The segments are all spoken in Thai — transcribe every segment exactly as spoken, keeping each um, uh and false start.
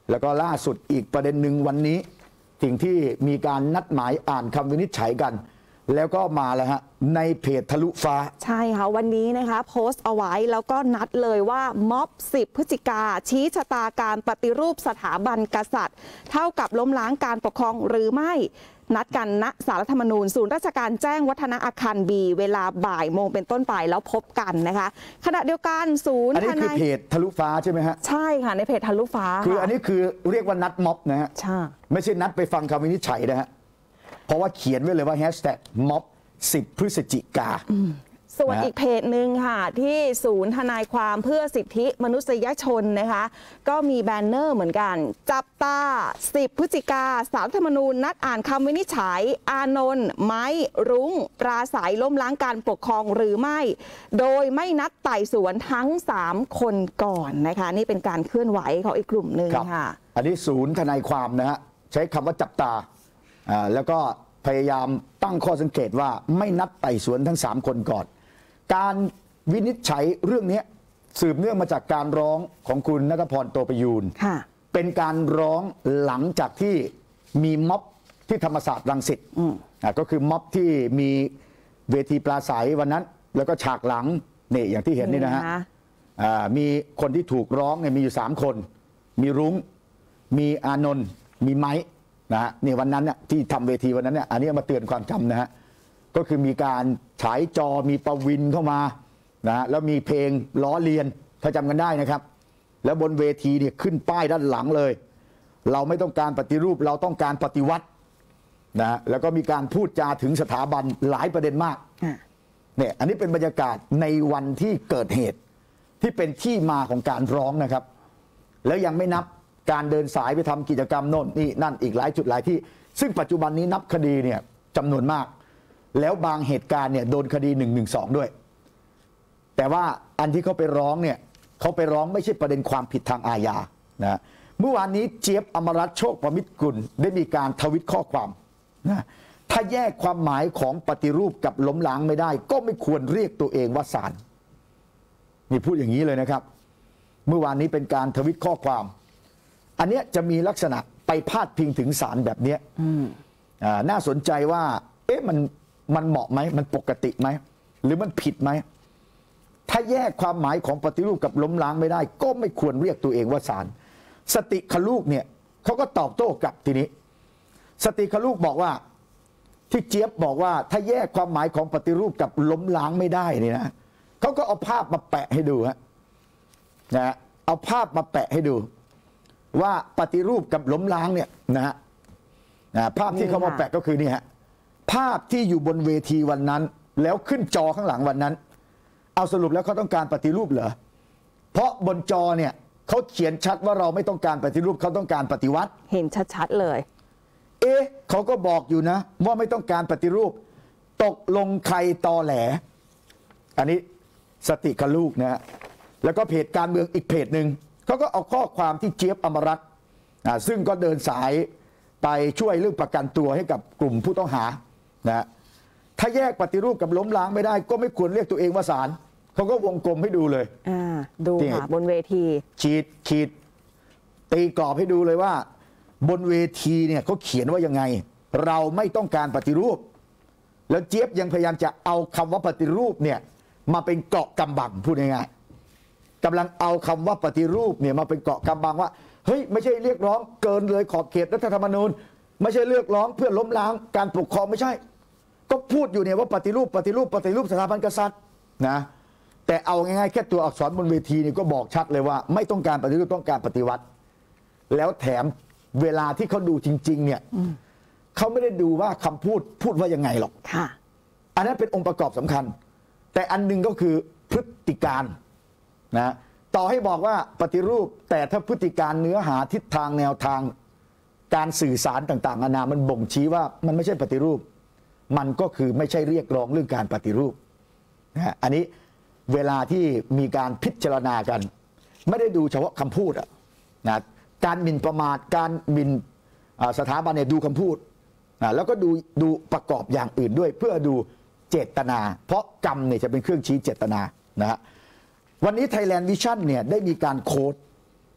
แล้วก็ล่าสุดอีกประเด็นหนึ่งวันนี้สิ่งที่มีการนัดหมายอ่านคำวินิจฉัยกันแล้วก็มาแล้วฮะในเพจทะลุฟ้าใช่ค่ะวันนี้นะคะโพสต์เอาไว้แล้วก็นัดเลยว่าม็อบสิบพฤศจิกาชี้ชะตาการปฏิรูปสถาบันกษัตริย์เท่ากับล้มล้างการปกครองหรือไม่นัดกันณศาลรัฐธรรมนูญศูนย์ราชการแจ้งวัฒนะอาคารบีเวลาบ่ายโมงเป็นต้นไปแล้วพบกันนะคะขณะเดียวกันศูนย์อันนี้คือเพจทะลุฟ้าใช่ไหมฮะใช่ค่ะในเพจทะลุฟ้าคืออันนี้คือเรียกว่านัดม็อบนะฮะใช่ไม่ใช่นัดไปฟังคำวินิจฉัยนะฮะเพราะว่าเขียนไว้เลยว่าแฮชแท็กม็อบสิบพฤศจิกาส่วนอีกเพจหนึ่งค่ะที่ศูนย์ทนายความเพื่อสิทธิมนุษยชนนะคะก็มีแบนเนอร์เหมือนกันจับตาสิบพฤศจิกาศาลรัฐธรรมนูญนัดอ่านคำวินิจฉัยอานนท์ไม้รุ้งปราศัยล้มล้างการปกครองหรือไม่โดยไม่นัดไต่สวนทั้งสามคนก่อนนะคะนี่เป็นการเคลื่อนไหวของอีกกลุ่มหนึ่งค่ะอันนี้ศูนย์ทนายความนะฮะใช้คำว่าจับตาอ่าแล้วก็พยายามตั้งข้อสังเกตว่าไม่นัดไต่สวนทั้งสามคนก่อนการวินิจฉัยเรื่องนี้สืบเนื่องมาจากการร้องของคุณณัฐพร โตประยูรเป็นการร้องหลังจากที่มีม็อบที่ธรรมศาสตร์รังสิตก็คือม็อบที่มีเวทีปราศัยวันนั้นแล้วก็ฉากหลังนี่อย่างที่เห็นนี่นะฮะมีคนที่ถูกร้องเนี่ยมีอยู่สามคนมีรุ้งมีอานนท์มีไม้นะฮะนี่วันนั้นเนี่ยที่ทำเวทีวันนั้นเนี่ยอันนี้มาเตือนความจำนะฮะก็คือมีการฉายจอมีประวินเข้ามานะแล้วมีเพลงล้อเลียนถ้าจำกันได้นะครับแล้วบนเวทีเนี่ยขึ้นป้ายด้านหลังเลยเราไม่ต้องการปฏิรูปเราต้องการปฏิวัตินะแล้วก็มีการพูดจาถึงสถาบันหลายประเด็นมากเนี่ยอันนี้เป็นบรรยากาศในวันที่เกิดเหตุที่เป็นที่มาของการร้องนะครับแล้วยังไม่นับการเดินสายไปทำกิจกรรมโน่นนี่นั่นอีกหลายจุดหลายที่ซึ่งปัจจุบันนี้นับคดีเนี่ยจำนวนมากแล้วบางเหตุการณ์เนี่ยโดนคดีหนึ่งหนึ่งสองด้วยแต่ว่าอันที่เขาไปร้องเนี่ยเขาไปร้องไม่ใช่ประเด็นความผิดทางอาญานะเมื่อวานนี้เจี๊ยบอมรัตน์โชคประมิตรกุลได้มีการทวิตข้อความนะถ้าแยกความหมายของปฏิรูปกับล้มล้างไม่ได้ก็ไม่ควรเรียกตัวเองว่าศาลนี่พูดอย่างนี้เลยนะครับเมื่อวานนี้เป็นการทวิตข้อความอันนี้จะมีลักษณะไปพาดพิงถึงศาลแบบนี้น่าสนใจว่าเอ๊ะมันมันเหมาะไหมมันปกติไหมหรือมันผิดไหมถ้าแยกความหมายของปฏิรูปกับล้มล้างไม่ได้ก็ไม่ควรเรียกตัวเองว่าศาลสติคลูกเนี่ยเขาก็ตอบโต้กลับทีนี้สติคลูกบอกว่าที่เจี๊ยบบอกว่าถ้าแยกความหมายของปฏิรูปกับล้มล้างไม่ได้นี่นะเขาก็เอาภาพมาแปะให้ดูฮะนะเอาภาพมาแปะให้ดูว่าปฏิรูปกับล้มล้างเนี่ยนะฮะภาพที่เขามาแปะก็คือนี่ฮะภาพที่อยู่บนเวทีวันนั้นแล้วขึ้นจอข้างหลังวันนั้นเอาสรุปแล้วเขาต้องการปฏิรูปเหรอเพราะบนจอเนี่ยเขาเขียนชัดว่าเราไม่ต้องการปฏิรูปเขาต้องการปฏิวัติเห็นชัดๆเลยเอ๊ะเขาก็บอกอยู่นะว่าไม่ต้องการปฏิรูปตกลงใครตอแหลอันนี้สติคลูกนะฮะแล้วก็เพจการเมืองอีกเพจหนึ่งเขาก็เอาข้อความที่เจี๊ยบอมรัตน์ซึ่งก็เดินสายไปช่วยเรื่องประกันตัวให้กับกลุ่มผู้ต้องหานะถ้าแยกปฏิรูปกับล้มล้างไม่ได้ก็ไม่ควรเรียกตัวเองว่าศาลเขาก็วงกลมให้ดูเลยอ่าดูค่ะบนเวทีขีดขีดตีกรอบให้ดูเลยว่าบนเวทีเนี่ยเขาเขียนว่ายังไงเราไม่ต้องการปฏิรูปแล้วเจี๊ยบยังพยายามจะเอาคำว่าปฏิรูปเนี่ยมาเป็นเกราะกำบังพูดง่ายๆกำลังเอาคำว่าปฏิรูปเนี่ยมาเป็นเกราะกำบังว่าเฮ้ยไม่ใช่เรียกร้องเกินเลยขอบเขตรัฐธรรมนูญไม่ใช่เรียกร้องเพื่อล้มล้างการปกครองไม่ใช่ก็พูดอยู่เนี่ยว่าปฏิรูปปฏิรูปปฏิรูปสถาบันกษัตริย์นะแต่เอาง่ายๆแค่ตัวอักษรบนเวทีนี่ก็บอกชัดเลยว่าไม่ต้องการปฏิรูปต้องการปฏิวัติแล้วแถมเวลาที่เขาดูจริงๆเนี่ยเขาไม่ได้ดูว่าคำพูดพูดว่ายังไงหรอกอันนั้นเป็นองค์ประกอบสำคัญแต่อันนึงก็คือพฤติการนะต่อให้บอกว่าปฏิรูปแต่ถ้าพฤติการเนื้อหาทิศทางแนวทางการสื่อสารต่างๆนานามันบ่งชี้ว่ามันไม่ใช่ปฏิรูปมันก็คือไม่ใช่เรียกร้องเรื่องการปฏิรูปนะอันนี้เวลาที่มีการพิจารณากันไม่ได้ดูเฉพาะคำพูดอะนะการหมิ่นประมาทการหมิ่นสถาบันเนี่ยดูคำพูดนะแล้วก็ดูดูประกอบอย่างอื่นด้วยเพื่อดูเจตนาเพราะกรรมเนี่ยจะเป็นเครื่องชี้เจตนานะฮะวันนี้ Thailand Vision เนี่ยได้มีการโค้ด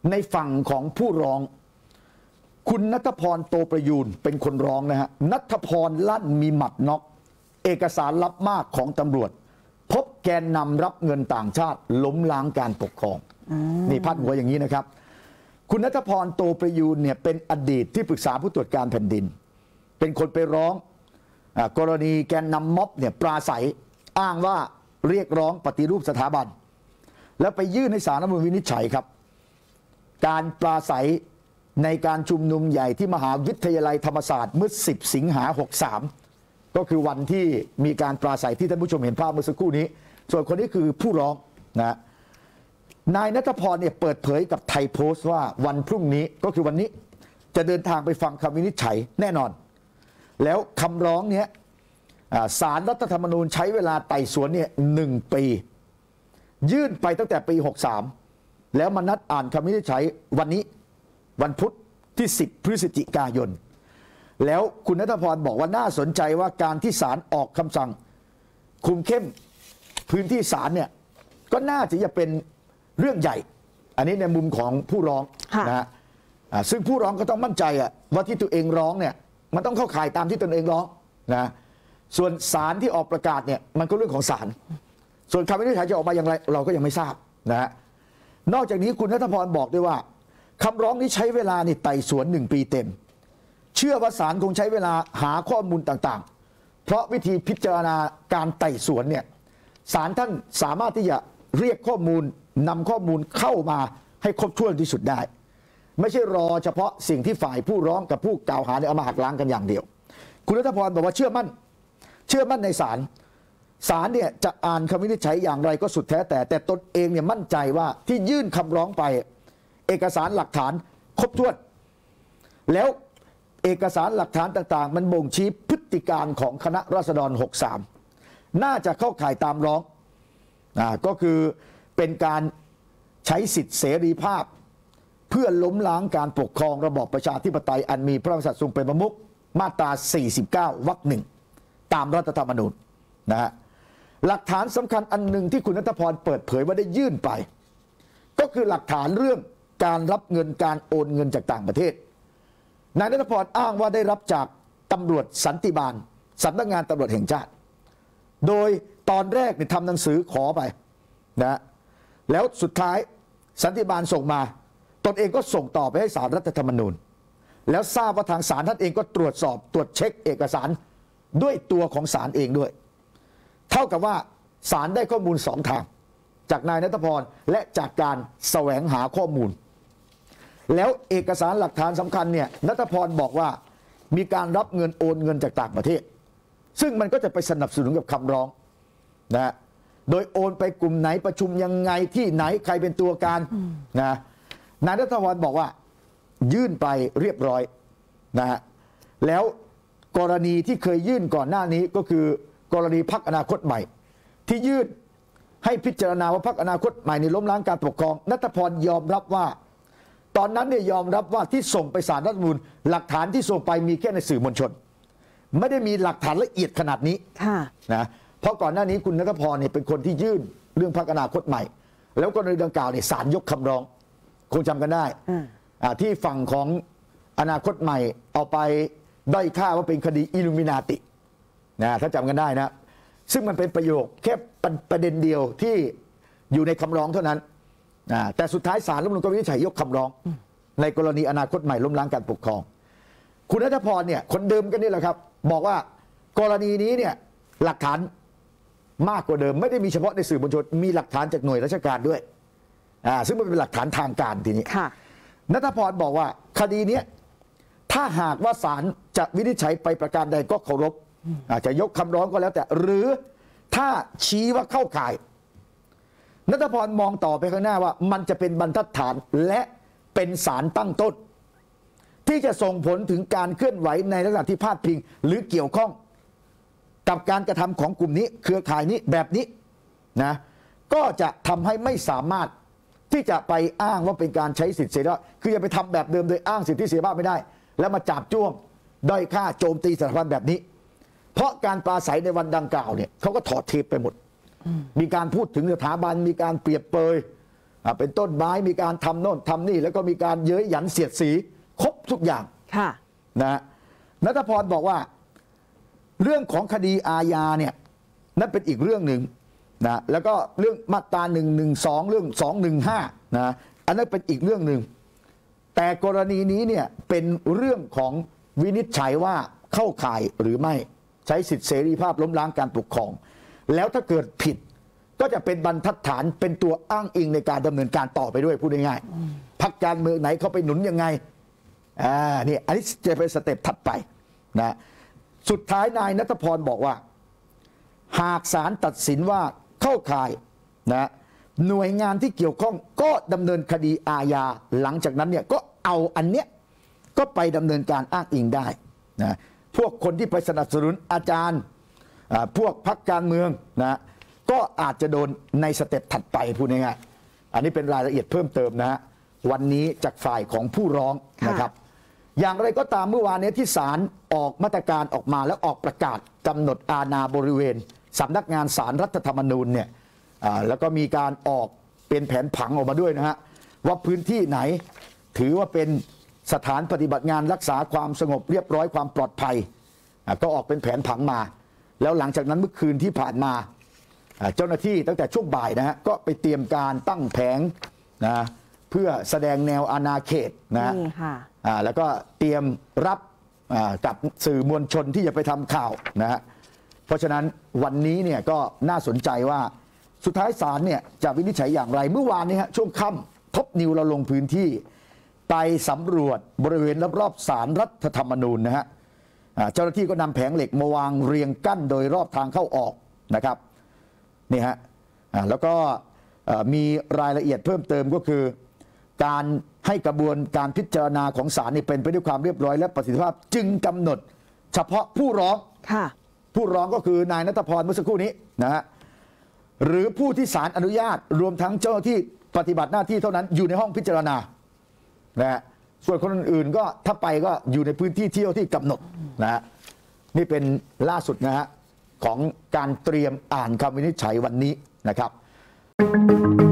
ในฝั่งของผู้ร้องคุณณัฐพรโตประยูนเป็นคนร้องนะฮะณัฐพรลั่นมีหมัดน็อกเอกสารลับมากของตำรวจพบแกนนำรับเงินต่างชาติล้มล้างการปกครองนี่พาดหัวอย่างนี้นะครับคุณณัฐพรโตประยูนเนี่ยเป็นอดีตที่ปรึกษาผู้ตรวจการแผ่นดินเป็นคนไปร้องกรณีแกนนำม็อบเนี่ยปราศัยอ้างว่าเรียกร้องปฏิรูปสถาบันแล้วไปยื่นให้ศาลรัฐธรรมนูญวินิจฉัยครับการปราศัยในการชุมนุมใหญ่ที่มหาวิทยาลัยธรรมศาสตร์เมื่อสิบสิงหาหกสามก็คือวันที่มีการปราศัยที่ท่านผู้ชมเห็นภาพเมื่อสักครู่นี้ส่วนคนนี้คือผู้ร้องนะนายณัฐพรเนี่ยเปิดเผยกับไทยโพสต์ว่าวันพรุ่งนี้ก็คือวันนี้จะเดินทางไปฟังคำวินิจฉัยแน่นอนแล้วคำร้องเนี้ยศาลรัฐธรรมนูญใช้เวลาไต่สวนเนี่ยหนึ่งปียื่นไปตั้งแต่ปีหกสามแล้วมานัดอ่านคำวินิจฉัยวันนี้วันพุธที่สิบพฤศจิกายนแล้วคุณณัฐพรบอกว่าน่าสนใจว่าการที่ศาลออกคำสั่งคุมเข้มพื้นที่ศาลเนี่ยก็น่าจะจะเป็นเรื่องใหญ่อันนี้ในมุมของผู้ร้องนะฮะซึ่งผู้ร้องก็ต้องมั่นใจอะว่าที่ตัวเองร้องเนี่ยมันต้องเข้าข่ายตามที่ตนเองร้องนะส่วนศาลที่ออกประกาศเนี่ยมันก็เรื่องของศาลส่วนคำวินิจฉัยจะออกมาอย่างไรเราก็ยังไม่ทราบนะฮะนอกจากนี้คุณณัฐพรบอกด้วยว่าคำร้องนี้ใช้เวลานี่ไต่สวนหนึ่งปีเต็มเชื่อว่าศาลคงใช้เวลาหาข้อมูลต่างๆเพราะวิธีพิจารณาการไต่สวนเนี่ยศาลท่านสามารถที่จะเรียกข้อมูลนำข้อมูลเข้ามาให้ครบถ้วนที่สุดได้ไม่ใช่รอเฉพาะสิ่งที่ฝ่ายผู้ร้องกับผู้กล่าวหาเนี่ยเอามาหักล้างกันอย่างเดียวคุณณัฐพรบอกว่าเชื่อมั่นเชื่อมั่นในศาลศาลเนี่ยจะอ่านคำวินิจฉัยอย่างไรก็สุดแท้แต่แต่ตนเองเนี่ยมั่นใจว่าที่ยื่นคำร้องไปเอกสารหลักฐานครบถ้วนแล้วเอกสารหลักฐานต่างๆมันบ่งชี้พฤติการของคณะราษฎรหกสามน่าจะเข้าข่ายตามร้องอ่าก็คือเป็นการใช้สิทธิเสรีภาพเพื่อล้มล้างการปกครองระบอบประชาธิปไตยอันมีพระมหากษัตริย์ทรงเป็นประมุขมาตราสี่สิบเก้าวรรคหนึ่งตามรัฐธรรมนูญนะฮะหลักฐานสำคัญอันหนึ่งที่คุณณัฐพรเปิดเผยว่าได้ยื่นไปก็คือหลักฐานเรื่องการรับเงินการโอนเงินจากต่างประเทศนายณัฐพรอ้างว่าได้รับจากตำรวจสันติบาลสำนักงานตำรวจแห่งชาติโดยตอนแรกเนี่ยทำหนังสือขอไปนะแล้วสุดท้ายสันติบาลส่งมาตนเองก็ส่งต่อไปให้ศาลรัฐธรรมนูญแล้วทราบว่าทางศาลท่านเองก็ตรวจสอบตรวจเช็คเอกสารด้วยตัวของศาลเองด้วยเท่ากับว่าศาลได้ข้อมูลสองทางจากนายณัฐพรและจากการแสวงหาข้อมูลแล้วเอกสารหลักฐานสำคัญเนี่ยณัฐพรบอกว่ามีการรับเงินโอนเงินจากต่างประเทศซึ่งมันก็จะไปสนับสนุนกับคำร้องนะโดยโอนไปกลุ่มไหนประชุมยังไงที่ไหนใครเป็นตัวการนะนายณัฐพรบอกว่ายื่นไปเรียบร้อยนะฮะแล้วกรณีที่เคยยื่นก่อนหน้านี้ก็คือกรณีพรรคอนาคตใหม่ที่ยื่นให้พิจารณาว่าพรรคอนาคตใหม่ในล้มล้างการปกครองณัฐพรยอมรับว่าตอนนั้นเนี่ยยอมรับว่าที่ส่งไปศาลรัฐธรรมนูญหลักฐานที่ส่งไปมีแค่ในสื่อมวลชนไม่ได้มีหลักฐานละเอียดขนาดนี้นะเพราะก่อนหน้านี้คุณณัฐพรเนี่ยเป็นคนที่ยื่นเรื่องพรรคอนาคตใหม่แล้วกรณีดังกล่าวเนี่ยศาลยกคำร้องคงจำกันได้ที่ฝั่งของอนาคตใหม่เอาไปด้อยค่าว่าเป็นคดีอิลูมินาตินะถ้าจำกันได้นะซึ่งมันเป็นประโยคแค่ประเด็นเดียวที่อยู่ในคำร้องเท่านั้นแต่สุดท้ายศาลรัฐธรรมนูญก็วินิจฉัยยกคำร้องในกรณีอนาคตใหม่ล้มล้างการปกครองคุณณัฐพรเนี่ยคนเดิมกันนี่แหละครับบอกว่ากรณีนี้เนี่ยหลักฐานมากกว่าเดิมไม่ได้มีเฉพาะในสื่อมวลชนมีหลักฐานจากหน่วยราชการด้วยซึ่งมันเป็นหลักฐานทางการทีนี้ณัฐพรบอกว่าคดีนี้ถ้าหากว่าศาลจะวินิจฉัยไปประการใดก็เคารพอาจจะยกคำร้องก็แล้วแต่หรือถ้าชี้ว่าเข้าข่ายณัฐพรมองต่อไปข้างหน้าว่ามันจะเป็นบรรทัดฐานและเป็นสารตั้งต้นที่จะส่งผลถึงการเคลื่อนไหวในลักษณะที่พาดพิงหรือเกี่ยวข้องกับการกระทำของกลุ่มนี้เครือข่ายนี้แบบนี้นะก็จะทำให้ไม่สามารถที่จะไปอ้างว่าเป็นการใช้สิทธิเสรีภาพคืออย่าไปทำแบบเดิมโดยอ้างสิทธิเสรีภาพไม่ได้แล้วมาจับจ้วงด้อยค่าโจมตีสถาบันแบบนี้เพราะการปราศัยในวันดังกล่าวเนี่ยเขาก็ถอดเทปไปหมดมีการพูดถึงสถาบันมีการเปรียบเปรยอ่าเป็นต้นไม้มีการทำโน่นทำนี่แล้วก็มีการเย้ยหยันเสียดสีครบทุกอย่างค่ะนะณัฐพรบอกว่าเรื่องของคดีอาญาเนี่ยนั่นเป็นอีกเรื่องหนึ่งนะแล้วก็เรื่องมาตราหนึ่งหนึ่งสองเรื่องสองหนึ่งห้านะอันนั้นเป็นอีกเรื่องหนึ่งแต่กรณีนี้เนี่ยเป็นเรื่องของวินิจฉัยว่าเข้าข่ายหรือไม่ใช้สิทธิเสรีภาพล้มล้างการปกครองแล้วถ้าเกิดผิดก็จะเป็นบรรทัดฐานเป็นตัวอ้างอิงในการดำเนินการต่อไปด้วยพูดง่ายๆพรรคการเมืองไหนเขาไปหนุนยังไงอ่านี่อันนี้จะเป็นสเต็ปถัดไปนะสุดท้ายนายณัฐพรบอกว่าหากศาลตัดสินว่าเข้าข่ายนะหน่วยงานที่เกี่ยวข้องก็ดำเนินคดีอาญาหลังจากนั้นเนี่ยก็เอาอันเนี้ยก็ไปดำเนินการอ้างอิงได้นะพวกคนที่ไปสนับสนุนอาจารย์พวกพรรคการเมืองนะก็อาจจะโดนในสเต็ปถัดไปพูดง่ายๆอันนี้เป็นรายละเอียดเพิ่มเติมนะฮะวันนี้จากฝ่ายของผู้ร้องนะครับอย่างไรก็ตามเมื่อวานนี้ที่ศาลออกมาตรการออกมาแล้วออกประกาศกำหนดอาณาบริเวณสำนักงานศาลรัฐธรรมนูญเนี่ยแล้วก็มีการออกเป็นแผนผังออกมาด้วยนะฮะว่าพื้นที่ไหนถือว่าเป็นสถานปฏิบัติงานรักษาความสงบเรียบร้อยความปลอดภัยก็ออกเป็นแผนผังมาแล้วหลังจากนั้นเมื่อคืนที่ผ่านมาเจ้าหน้าที่ตั้งแต่ช่วงบ่ายนะฮะก็ไปเตรียมการตั้งแผงนะเพื่อแสดงแนวอาณาเขตนะแล้วก็เตรียมรับกับสื่อมวลชนที่จะไปทำข่าวนะฮะเพราะฉะนั้นวันนี้เนี่ยก็น่าสนใจว่าสุดท้ายศาลเนี่ยจะวินิจฉัยอย่างไรเมื่อวานนี้ฮะช่วงค่ำท็อปนิวเราลงพื้นที่ไปสำรวจบริเวณรอบๆศาลรัฐธรรมนูญนะฮะเจ้าหน้าที่ก็นำแผงเหล็กมาวางเรียงกั้นโดยรอบทางเข้าออกนะครับนี่ฮะแล้วก็มีรายละเอียดเพิ่มเติมก็คือการให้กระบวนการพิจารณาของศาลนี่เป็นไปด้วยความเรียบร้อยและประสิทธิภาพจึงกำหนดเฉพาะผู้ร้องผู้ร้องก็คือนายณัฐพรเมื่อสักครู่นี้นะฮะหรือผู้ที่ศาลอนุญาตรวมทั้งเจ้าหน้าที่ปฏิบัติหน้าที่เท่านั้นอยู่ในห้องพิจารณานะฮะส่วนคนอื่นๆก็ถ้าไปก็อยู่ในพื้นที่เที่ยวที่กำหนดนะฮะนี่เป็นล่าสุดนะฮะของการเตรียมอ่านคำวินิจฉัยวันนี้นะครับ